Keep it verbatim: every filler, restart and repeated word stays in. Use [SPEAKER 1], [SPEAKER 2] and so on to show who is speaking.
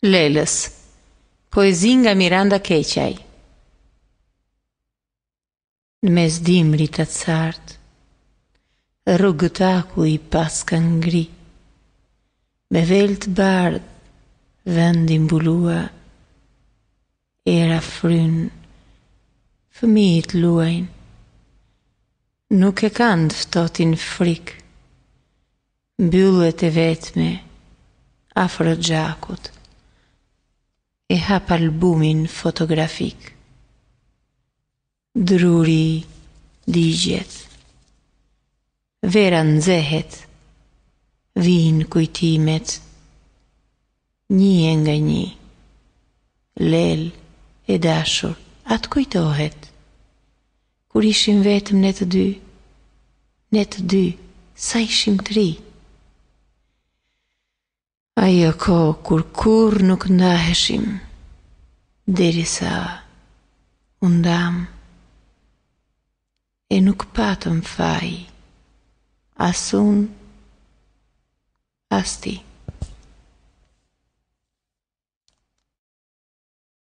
[SPEAKER 1] Lelës, poezi nga Miranda Keqaj. Në mes dimrit të cartë, rrugët aku i paska ngri, me vel të bardh, vendi mbulua, era fryn, fëmijët luajnë, nuk e kanë të ftohtin frik, mbyllet e vetme, afro gjakut, e hap albumin fotografik. Druri digjet, vera nxehet, vijnë kujtimet, një e nga një, lel e dashur, atë kujtohet, kur ishim vetëm ne të dy, ne të dy, sa ishim të ri. Ajo kohë kur kur nuk ndaheshim, derisa u ndam, e nuk patëm faj, as unë, as ti.